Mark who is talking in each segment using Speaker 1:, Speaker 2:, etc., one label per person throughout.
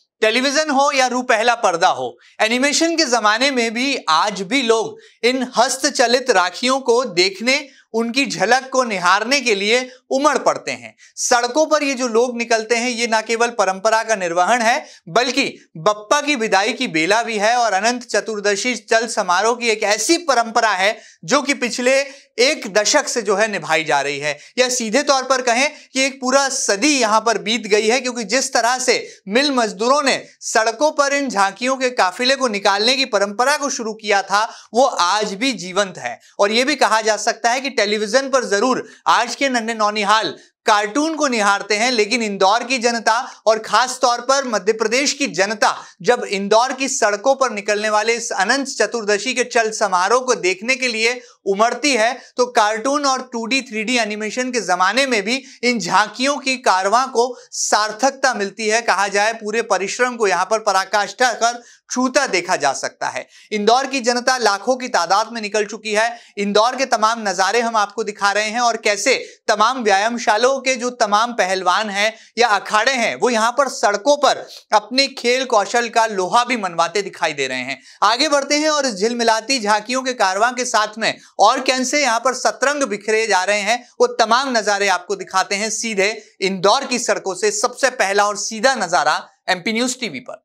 Speaker 1: Television हो या रूपहला पर्दा हो, एनिमेशन के जमाने में भी आज भी लोग इन हस्तचलित राखियों को देखने, उनकी झलक को निहारने के लिए उमड़ पड़ते हैं। सड़कों पर ये जो लोग निकलते हैं, ये न केवल परंपरा का निर्वहन है बल्कि बप्पा की विदाई की बेला भी है और अनंत चतुर्दशी चल समारोह की एक ऐसी परंपरा है जो कि पिछले एक दशक से जो है निभाई जा रही है, या सीधे तौर पर कहें कि एक पूरा सदी यहां पर बीत गई है, क्योंकि जिस तरह से मिल मजदूरों ने सड़कों पर इन झांकियों के काफिले को निकालने की परंपरा को शुरू किया था, वो आज भी जीवंत है। और यह भी कहा जा सकता है कि टेलीविजन पर जरूर आज के नन्हे नौनिहाल कार्टून को निहारते हैं, लेकिन इंदौर की जनता और खास तौर पर मध्य प्रदेश की जनता जब इंदौर की सड़कों पर निकलने वाले इस अनंत चतुर्दशी के चल समारोह को देखने के लिए उमड़ती है, तो कार्टून और 2D 3D एनिमेशन के जमाने में भी इन झांकियों की कारवां को सार्थकता मिलती है। कहा जाए पूरे परिश्रम को यहां पर पराकाष्ठा कर छूता देखा जा सकता है। इंदौर की जनता लाखों की तादाद में निकल चुकी है। इंदौर के तमाम नजारे हम आपको दिखा रहे हैं और कैसे तमाम व्यायामशालाओं के जो तमाम पहलवान हैं या अखाड़े हैं, वो यहां पर सड़कों पर अपने खेल कौशल का लोहा भी मनवाते दिखाई दे रहे हैं। आगे बढ़ते हैं और इस झिलमिलाती झांकियों के कारवां के साथ में और कैसे यहां पर सतरंग बिखरे जा रहे हैं, वो तमाम नजारे आपको दिखाते हैं सीधे इंदौर की सड़कों से। सबसे पहला और सीधा नजारा एमपी न्यूज टीवी पर।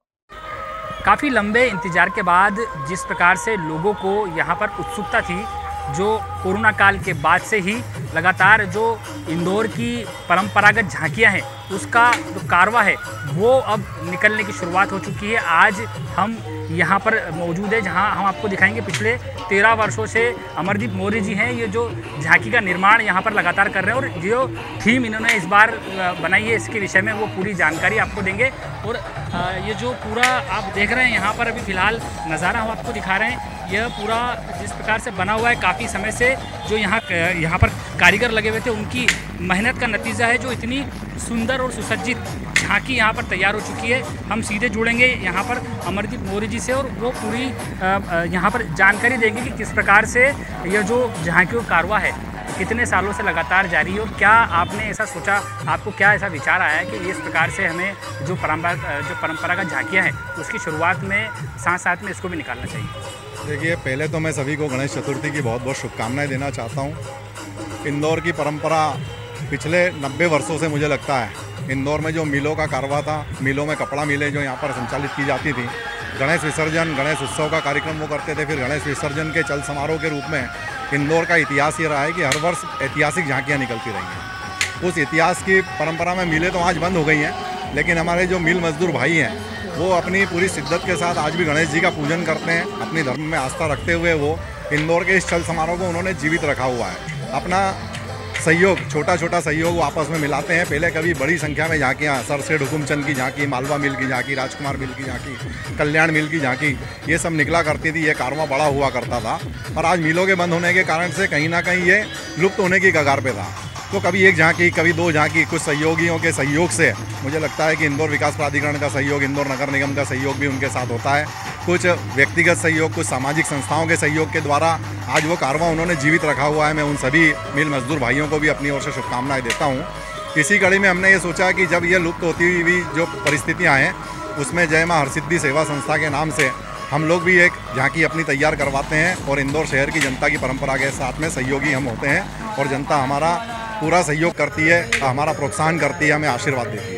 Speaker 2: काफ़ी लंबे इंतजार के बाद जिस प्रकार से लोगों को यहाँ पर उत्सुकता थी, जो कोरोना काल के बाद से ही लगातार जो इंदौर की परंपरागत झांकियाँ हैं उसका जो कारवा है वो अब निकलने की शुरुआत हो चुकी है। आज हम यहाँ पर मौजूद है जहाँ हम आपको दिखाएंगे पिछले 13 वर्षों से अमरदीप मौर्य जी हैं, ये जो झांकी का निर्माण यहाँ पर लगातार कर रहे हैं और जो थीम इन्होंने इस बार बनाई है इसके विषय में वो पूरी जानकारी आपको देंगे। और ये जो पूरा आप देख रहे हैं यहाँ पर अभी फ़िलहाल नज़ारा हम आपको दिखा रहे हैं, यह पूरा जिस प्रकार से बना हुआ है, काफ़ी समय से जो यहाँ पर कारीगर लगे हुए थे उनकी मेहनत का नतीजा है जो इतनी सुंदर और सुसज्जित झांकी यहाँ पर तैयार हो चुकी है। हम सीधे जुड़ेंगे यहाँ पर अमरदीप मौर्य जी से और वो पूरी यहाँ पर जानकारी देंगे कि किस प्रकार से यह जो झांकी कारवा है कितने सालों से लगातार जारी है और क्या आपने ऐसा सोचा, आपको क्या ऐसा विचार आया कि इस प्रकार से हमें जो परंपरागत झांकियाँ हैं उसकी शुरुआत में साथ साथ में इसको भी निकालना चाहिए।
Speaker 3: देखिए, पहले तो मैं सभी को गणेश चतुर्थी की बहुत बहुत शुभकामनाएं देना चाहता हूं। इंदौर की परंपरा पिछले 90 वर्षों से मुझे लगता है इंदौर में जो मिलों का कारवा था, मिलों में कपड़ा मिलें जो यहाँ पर संचालित की जाती थी, गणेश विसर्जन, गणेश उत्सव का कार्यक्रम वो करते थे, फिर गणेश विसर्जन के चल समारोह के रूप में इंदौर का इतिहास ये रहा है कि हर वर्ष ऐतिहासिक झांकियाँ निकलती रही हैं। उस इतिहास की परंपरा में मिलें तो आज बंद हो गई हैं, लेकिन हमारे जो मिल मजदूर भाई हैं वो अपनी पूरी शिद्दत के साथ आज भी गणेश जी का पूजन करते हैं। अपनी धर्म में आस्था रखते हुए वो इंदौर के इस चल समारोह को उन्होंने जीवित रखा हुआ है। अपना सहयोग, छोटा छोटा सहयोग वो आपस में मिलाते हैं। पहले कभी बड़ी संख्या में झांकियाँ, सरसेठ हुकुमचंद की झांकी, मालवा मिल की झांकी, राजकुमार मिल की झांकी, कल्याण मिल की झांकी, ये सब निकला करती थी, ये कारवां बड़ा हुआ करता था। पर आज मिलों के बंद होने के कारण से कहीं ना कहीं ये लुप्त होने की कगार पे था। तो कभी एक झांकी, कभी दो झांकी, कुछ सहयोगियों के सहयोग से मुझे लगता है कि इंदौर विकास प्राधिकरण का सहयोग, इंदौर नगर निगम का सहयोग भी उनके साथ होता है, कुछ व्यक्तिगत सहयोग, कुछ सामाजिक संस्थाओं के सहयोग के द्वारा आज वो कारवां उन्होंने जीवित रखा हुआ है। मैं उन सभी मिल मजदूर भाइयों को भी अपनी ओर से शुभकामनाएं देता हूँ। इसी कड़ी में हमने ये सोचा कि जब ये लुप्त होती हुई जो परिस्थितियाँ हैं उसमें जय माँ हरसिद्धि सेवा संस्था के नाम से हम लोग भी एक झांकी अपनी तैयार करवाते हैं और इंदौर शहर की जनता की परंपरा के साथ में सहयोगी हम होते हैं और जनता हमारा पूरा सहयोग करती है, हमारा प्रोत्साहन करती है, हमें आशीर्वाद देती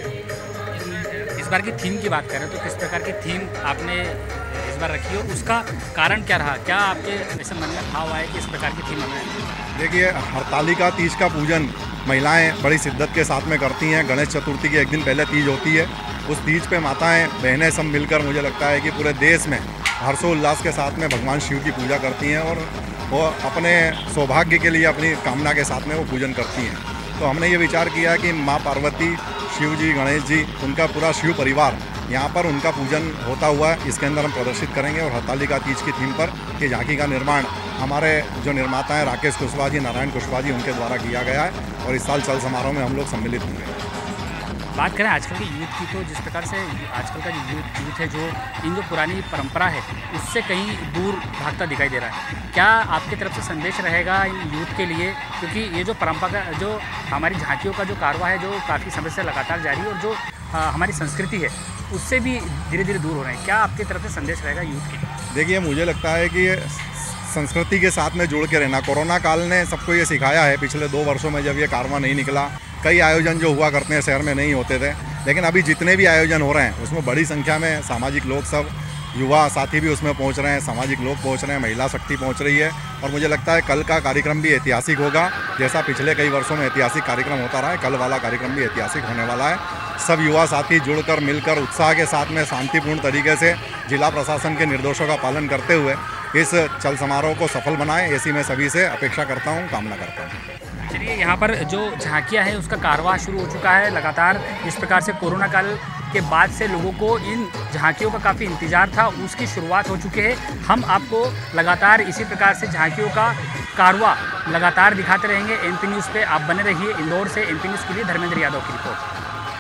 Speaker 3: है।
Speaker 2: इस बार की थीम की बात करें तो किस प्रकार की थीम आपने इस बार रखी और उसका कारण क्या रहा? क्या आपके ऐसे मन में भाव आया कि इस प्रकार की थीम हमें?
Speaker 3: देखिए, हरतालिका तीज का पूजन महिलाएं बड़ी शिद्दत के साथ में करती हैं। गणेश चतुर्थी के एक दिन पहले तीज होती है। उस तीज पे माताएं बहनें सब मिलकर मुझे लगता है कि पूरे देश में हर्षोल्लास के साथ में भगवान शिव की पूजा करती हैं और वो अपने सौभाग्य के लिए अपनी कामना के साथ में वो पूजन करती हैं। तो हमने ये विचार किया कि माँ पार्वती, शिव जी, गणेश जी, उनका पूरा शिव परिवार यहाँ पर उनका पूजन होता हुआ इसके अंदर हम प्रदर्शित करेंगे। और हरतालिका तीज की थीम पर ये झांकी का निर्माण हमारे जो निर्माता हैं राकेश कुशवाहा जी, नारायण कुशवाहा जी, उनके द्वारा किया गया है और इस साल चल समारोह में हम लोग सम्मिलित होंगे।
Speaker 2: बात करें आजकल के यूथ की, तो जिस प्रकार से आजकल का जो यूथ है जो इन जो पुरानी परंपरा है उससे कहीं दूर भागता दिखाई दे रहा है, क्या आपकी तरफ से संदेश रहेगा इन यूथ के लिए? क्योंकि ये जो परंपरा का जो हमारी झांकियों का जो कारवा है जो काफ़ी समय से लगातार जारी है और जो हमारी संस्कृति है उससे भी धीरे धीरे दूर हो रहे हैं। क्या आपकी तरफ से संदेश रहेगा यूथ के?
Speaker 3: देखिए, मुझे लगता है कि संस्कृति के साथ में जुड़ के रहना, कोरोना काल ने सबको ये सिखाया है। पिछले 2 वर्षों में जब ये कारवां नहीं निकला, कई आयोजन जो हुआ करते हैं शहर में नहीं होते थे, लेकिन अभी जितने भी आयोजन हो रहे हैं उसमें बड़ी संख्या में सामाजिक लोग, सब युवा साथी भी उसमें पहुंच रहे हैं, सामाजिक लोग पहुंच रहे हैं, महिला शक्ति पहुंच रही है। और मुझे लगता है कल का कार्यक्रम भी ऐतिहासिक होगा। जैसा पिछले कई वर्षों में ऐतिहासिक कार्यक्रम होता रहा है, कल वाला कार्यक्रम भी ऐतिहासिक होने वाला है। सब युवा साथी जुड़कर, मिलकर, उत्साह के साथ में शांतिपूर्ण तरीके से जिला प्रशासन के निर्देशों का पालन करते हुए इस चल समारोह को सफल बनाएं, ऐसी मैं सभी से अपेक्षा करता हूं, कामना करता हूं।
Speaker 2: चलिए, यहाँ पर जो झांकियाँ हैं उसका कारवां शुरू हो चुका है। लगातार जिस प्रकार से कोरोना काल के बाद से लोगों को इन झांकियों का काफ़ी इंतजार था, उसकी शुरुआत हो चुकी है। हम आपको लगातार इसी प्रकार से झांकियों का कारवां लगातार दिखाते रहेंगे। MP न्यूज़ पे आप बने रहिए। इंदौर से MP न्यूज़ के लिए धर्मेंद्र यादव की रिपोर्ट।